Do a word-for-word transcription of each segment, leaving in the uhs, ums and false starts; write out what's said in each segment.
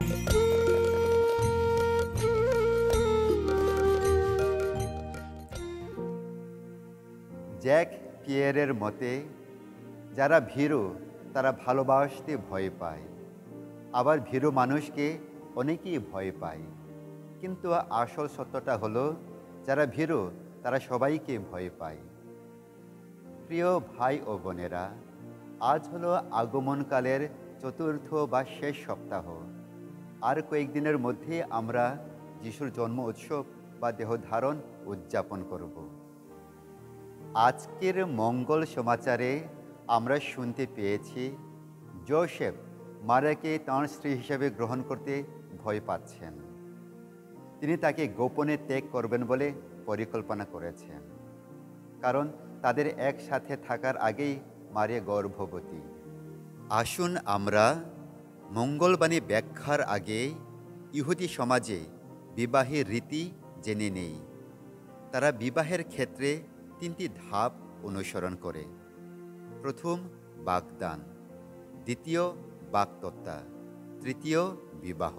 Jack পিয়েরের মতে, যারা ভীরু তারা ভালোবাসতে ভয় পায়, আবার ভীরু মানুষকে অনেকেই ভয় পায়। কিন্তু আসল সত্যটা হলো, যারা ভীরু তারা সবাইকে ভয় পায়। প্রিয় ভাই ও বোনেরা, আজ হলো আগমনকালের চতুর্থ বা শেষ সপ্তাহ। আর কয়েকদিনের মধ্যে আমরা যিশুর জন্ম উৎসব বা দেহধারণ উদযাপন করব। আজকের মঙ্গল সমাচারে আমরা শুনতে পেয়েছি, যোসেফ মারিয়াকে তাঁর স্ত্রী হিসেবে গ্রহণ করতে ভয় পাচ্ছেন। তিনি তাকে গোপনে ত্যাগ করবেন বলে পরিকল্পনা করেছেন, কারণ তাদের একসাথে থাকার আগেই মারিয়া গর্ভবতী। আসুন আমরা মঙ্গলবাণী ব্যাখ্যার আগে ইহুদি সমাজে বিবাহের রীতি জেনে নেই। তারা বিবাহের ক্ষেত্রে তিনটি ধাপ অনুসরণ করে। প্রথম বাগদান, দ্বিতীয় বাগদত্তা, তৃতীয় বিবাহ।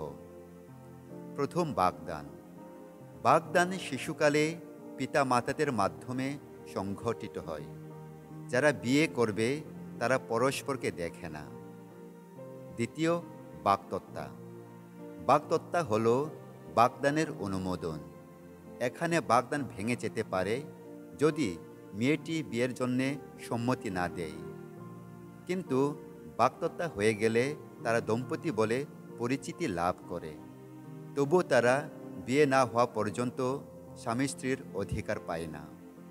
প্রথম বাগদান। বাগদান শিশুকালে পিতা মাতাদের মাধ্যমে সংঘটিত হয়। যারা বিয়ে করবে তারা পরস্পরকে দেখে না। দ্বিতীয় বাগদত্তা। বাগদত্তা হল বাগদানের অনুমোদন। এখানে বাগদান ভেঙে যেতে পারে যদি মেয়েটি বিয়ের জন্য সম্মতি না দেয়। কিন্তু বাগদত্তা হয়ে গেলে তারা দম্পতি বলে পরিচিতি লাভ করে। তবু তারা বিয়ে না হওয়া পর্যন্ত স্বামী স্ত্রীর অধিকার পায় না।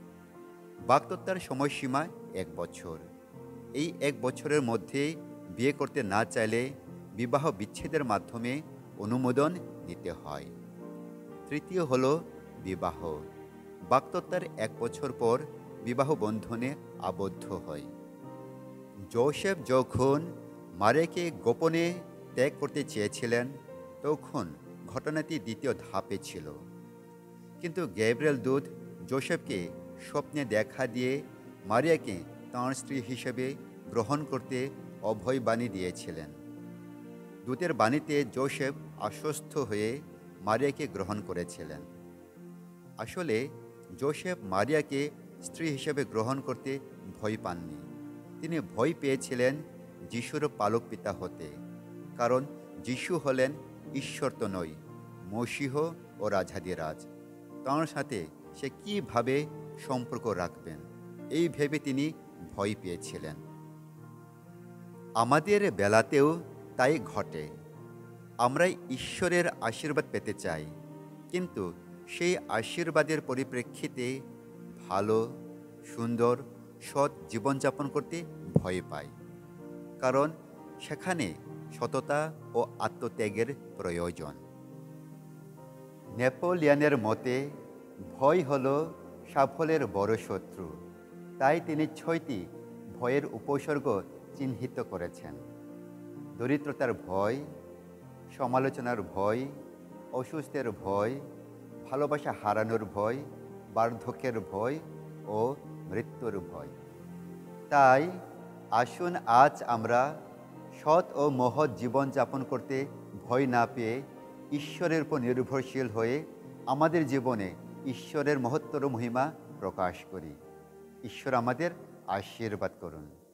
বাগদত্তার সময়সীমা এক বছর। এই এক বছরের মধ্যে বিয়ে করতে না চাইলে বিবাহ বিচ্ছেদের মাধ্যমে অনুমোদন নিতে হয়। তৃতীয় হল বিবাহ। বাগদত্তার এক বছর পর বিবাহ বন্ধনে আবদ্ধ হয়। যোসেফ যখন মারিয়াকে গোপনে ত্যাগ করতে চেয়েছিলেন, তখন ঘটনাটি দ্বিতীয় ধাপে ছিল। কিন্তু গ্যাব্রিয়েল দূত যোসেফকে স্বপ্নে দেখা দিয়ে মারিয়াকে তাঁর স্ত্রী হিসেবে গ্রহণ করতে অভয় বাণী দিয়েছিলেন। দূতের বাণীতে যোসেফ আশ্বস্ত হয়ে মারিয়াকে গ্রহণ করেছিলেন। আসলে যোসেফ মারিয়াকে স্ত্রী হিসেবে গ্রহণ করতে ভয় পাননি। তিনি ভয় পেয়েছিলেন যিশুর পালক পিতা হতে, কারণ যিশু হলেন ঈশ্বর তো নয়, মসীহ ও রাজাধিরাজ। তাঁর সাথে সে কীভাবে সম্পর্ক রাখবেন, এই ভেবে তিনি ভয় পেয়েছিলেন। আমাদের বেলাতেও তাই ঘটে। আমরা ঈশ্বরের আশীর্বাদ পেতে চাই, কিন্তু সেই আশীর্বাদের পরিপ্রেক্ষিতে ভালো, সুন্দর, সৎ জীবনযাপন করতে ভয় পাই, কারণ সেখানে সততা ও আত্মত্যাগের প্রয়োজন। নেপোলিয়নের মতে ভয় হল সাফল্যের বড় শত্রু। তাই তিনি ছয়টি ভয়ের উপসর্গ চিহ্নিত করেছেন: দরিদ্রতার ভয়, সমালোচনার ভয়, অসুস্থের ভয়, ভালোবাসা হারানোর ভয়, বার্ধক্যের ভয় ও মৃত্যুর ভয়। তাই আসুন আজ আমরা সৎ ও মহৎ জীবনযাপন করতে ভয় না পেয়ে ঈশ্বরের উপর নির্ভরশীল হয়ে আমাদের জীবনে ঈশ্বরের মহত্তর মহিমা প্রকাশ করি। ঈশ্বর আমাদের আশীর্বাদ করুন।